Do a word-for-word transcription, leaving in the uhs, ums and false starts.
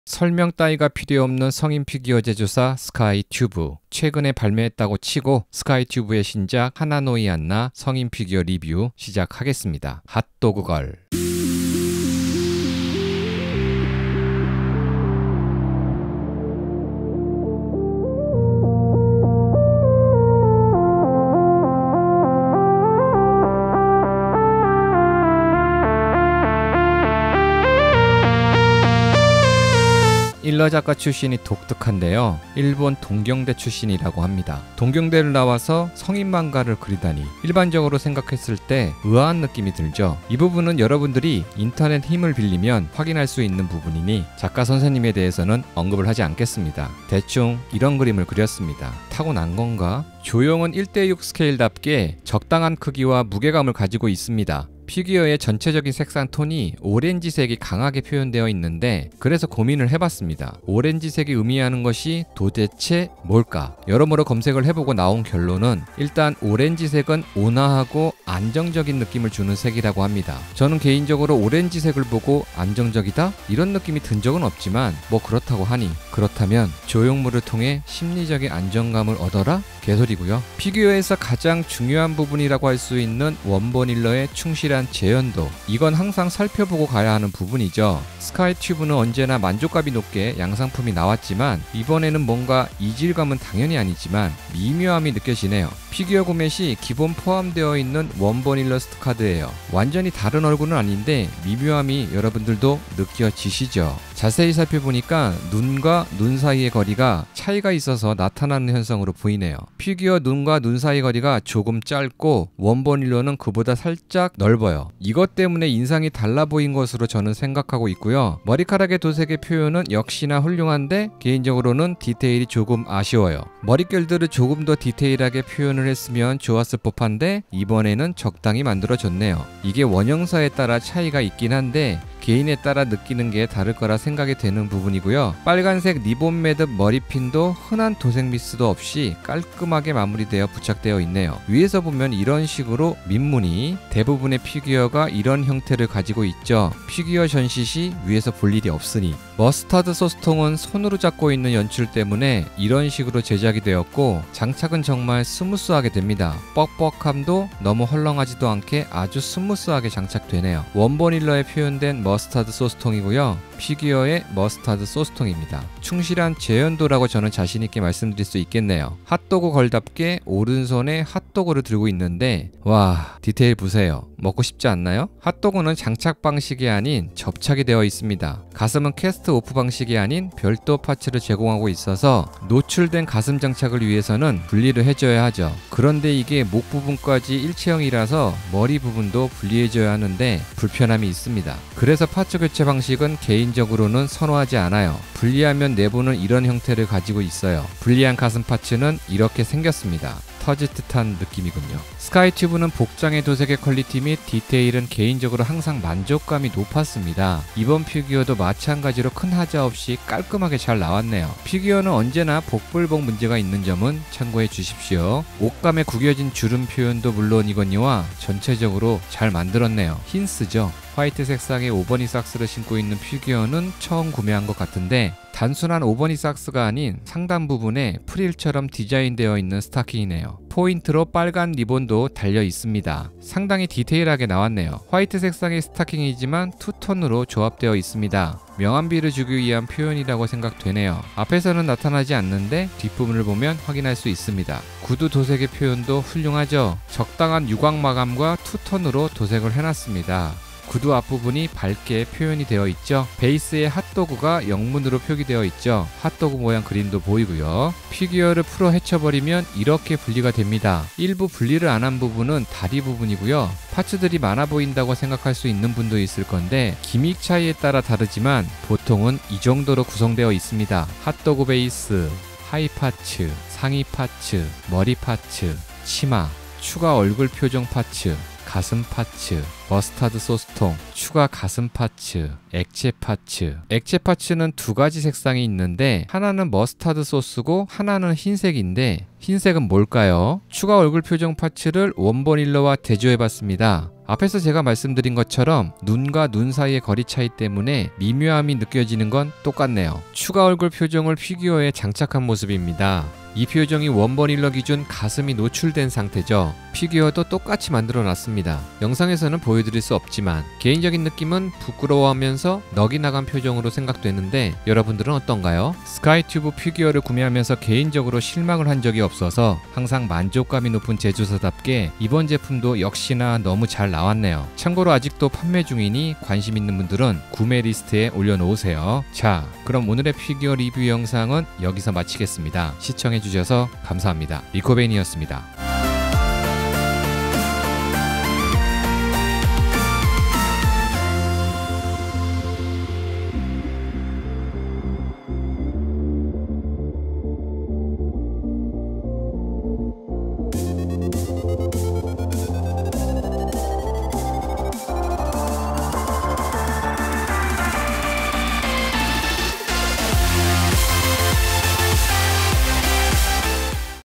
설명 따위가 필요 없는 성인 피규어 제조사 스카이튜브. 최근에 발매했다고 치고 스카이튜브의 신작 하나노이 안나 성인 피규어 리뷰 시작하겠습니다. 핫도그걸. 일러 작가 출신이 독특한데요. 일본 동경대 출신이라고 합니다. 동경대를 나와서 성인 만가를 그리다니 일반적으로 생각했을 때 의아한 느낌이 들죠. 이 부분은 여러분들이 인터넷 힘을 빌리면 확인할 수 있는 부분이니 작가 선생님에 대해서는 언급을 하지 않겠습니다. 대충 이런 그림을 그렸습니다. 타고난 건가? 조형은 일 대 육 스케일답게 적당한 크기와 무게감을 가지고 있습니다. 피규어의 전체적인 색상 톤이 오렌지색이 강하게 표현되어 있는데 그래서 고민을 해봤습니다. 오렌지색이 의미하는 것이 도대체 뭘까? 여러모로 검색을 해보고 나온 결론은 일단 오렌지색은 온화하고 안정적인 느낌을 주는 색이라고 합니다. 저는 개인적으로 오렌지색을 보고 안정적이다? 이런 느낌이 든 적은 없지만 뭐 그렇다고 하니 그렇다면 조형물을 통해 심리적인 안정감을 얻어라? 개소리고요. 피규어에서 가장 중요한 부분이라고 할 수 있는 원본 일러의 충실한 재현도, 이건 항상 살펴보고 가야 하는 부분이죠. 스카이튜브는 언제나 만족감이 높게 양상품이 나왔지만 이번에는 뭔가 이질감은 당연히 아니지만 미묘함이 느껴지네요. 피규어 구매 시 기본 포함되어 있는 원본 일러스트 카드예요. 완전히 다른 얼굴은 아닌데 미묘함이 여러분들도 느껴지시죠? 자세히 살펴보니까 눈과 눈 사이의 거리가 차이가 있어서 나타나는 현상으로 보이네요. 피규어 눈과 눈 사이 거리가 조금 짧고 원본 일러는 그보다 살짝 넓어요. 이것 때문에 인상이 달라 보인 것으로 저는 생각하고 있고요. 머리카락의 도색의 표현은 역시나 훌륭한데 개인적으로는 디테일이 조금 아쉬워요. 머릿결들을 조금 더 디테일하게 표현을 했으면 좋았을 법한데 이번에는 적당히 만들어졌네요. 이게 원형사에 따라 차이가 있긴 한데 개인에 따라 느끼는 게 다를 거라 생각이 되는 부분이고요. 빨간색 리본 매듭 머리핀도 흔한 도색 미스도 없이 깔끔하게 마무리되어 부착되어 있네요. 위에서 보면 이런 식으로 민무늬, 대부분의 피규어가 이런 형태를 가지고 있죠. 피규어 전시 시 위에서 볼 일이 없으니. 머스타드 소스통은 손으로 잡고 있는 연출 때문에 이런 식으로 제작이 되었고 장착은 정말 스무스하게 됩니다. 뻑뻑함도 너무 헐렁하지도 않게 아주 스무스하게 장착되네요. 원본 일러에 표현된 머스타드 소스통이고요. 피규어의 머스타드 소스통입니다. 충실한 재현도라고 저는 자신있게 말씀드릴 수 있겠네요. 핫도그 걸답게 오른손에 핫도그를 들고 있는데 와, 디테일 보세요. 먹고 싶지 않나요? 핫도그는 장착 방식이 아닌 접착이 되어 있습니다. 가슴은 캐스트 오프 방식이 아닌 별도 파츠를 제공하고 있어서 노출된 가슴 장착을 위해서는 분리를 해줘야 하죠. 그런데 이게 목 부분까지 일체형이라서 머리 부분도 분리해줘야 하는데 불편함이 있습니다. 그래서 파츠 교체 방식은 개인적으로는 선호하지 않아요. 분리하면 내부는 이런 형태를 가지고 있어요. 분리한 가슴 파츠는 이렇게 생겼습니다. 터질 듯한 느낌이군요. 스카이튜브는 복장의 도색의 퀄리티 및 디테일은 개인적으로 항상 만족감이 높았습니다. 이번 피규어도 마찬가지로 큰 하자 없이 깔끔하게 잘 나왔네요. 피규어는 언제나 복불복 문제가 있는 점은 참고해 주십시오. 옷감에 구겨진 주름 표현도 물론이거니와 전체적으로 잘 만들었네요. 흰스죠. 화이트 색상의 오버니 삭스를 신고 있는 피규어는 처음 구매한 것 같은데 단순한 오버니 삭스가 아닌 상단 부분에 프릴처럼 디자인되어 있는 스타킹이네요. 포인트로 빨간 리본도 달려 있습니다. 상당히 디테일하게 나왔네요. 화이트 색상의 스타킹이지만 투톤으로 조합되어 있습니다. 명암비를 주기 위한 표현이라고 생각되네요. 앞에서는 나타나지 않는데 뒷부분을 보면 확인할 수 있습니다. 구두 도색의 표현도 훌륭하죠. 적당한 유광 마감과 투톤으로 도색을 해놨습니다. 구두 앞부분이 밝게 표현이 되어 있죠. 베이스에 핫도그가 영문으로 표기되어 있죠. 핫도그 모양 그림도 보이고요. 피규어를 풀어 헤쳐버리면 이렇게 분리가 됩니다. 일부 분리를 안 한 부분은 다리 부분이고요. 파츠들이 많아 보인다고 생각할 수 있는 분도 있을 건데 기믹 차이에 따라 다르지만 보통은 이 정도로 구성되어 있습니다. 핫도그 베이스, 하이 파츠, 상의 파츠, 머리 파츠, 치마, 추가 얼굴 표정 파츠, 가슴 파츠, 머스타드 소스통, 추가 가슴 파츠, 액체 파츠. 액체 파츠는 두 가지 색상이 있는데 하나는 머스타드 소스고 하나는 흰색인데 흰색은 뭘까요? 추가 얼굴 표정 파츠를 원버닐러와 대조해봤습니다. 앞에서 제가 말씀드린 것처럼 눈과 눈 사이의 거리 차이 때문에 미묘함이 느껴지는 건 똑같네요. 추가 얼굴 표정을 피규어에 장착한 모습입니다. 이 표정이 원버닐러 기준 가슴이 노출된 상태죠. 피규어도 똑같이 만들어 놨습니다. 영상에서는 보여드릴 수 없지만 개인적인 느낌은 부끄러워하면서 넋이 나간 표정으로 생각되는데 여러분들은 어떤가요? 스카이튜브 피규어를 구매하면서 개인적으로 실망을 한 적이 없어서 항상 만족감이 높은 제조사답게 이번 제품도 역시나 너무 잘 나왔네요. 참고로 아직도 판매 중이니 관심 있는 분들은 구매 리스트에 올려놓으세요. 자, 그럼 오늘의 피규어 리뷰 영상은 여기서 마치겠습니다. 시청해주셔서 감사합니다. 리코베인이었습니다.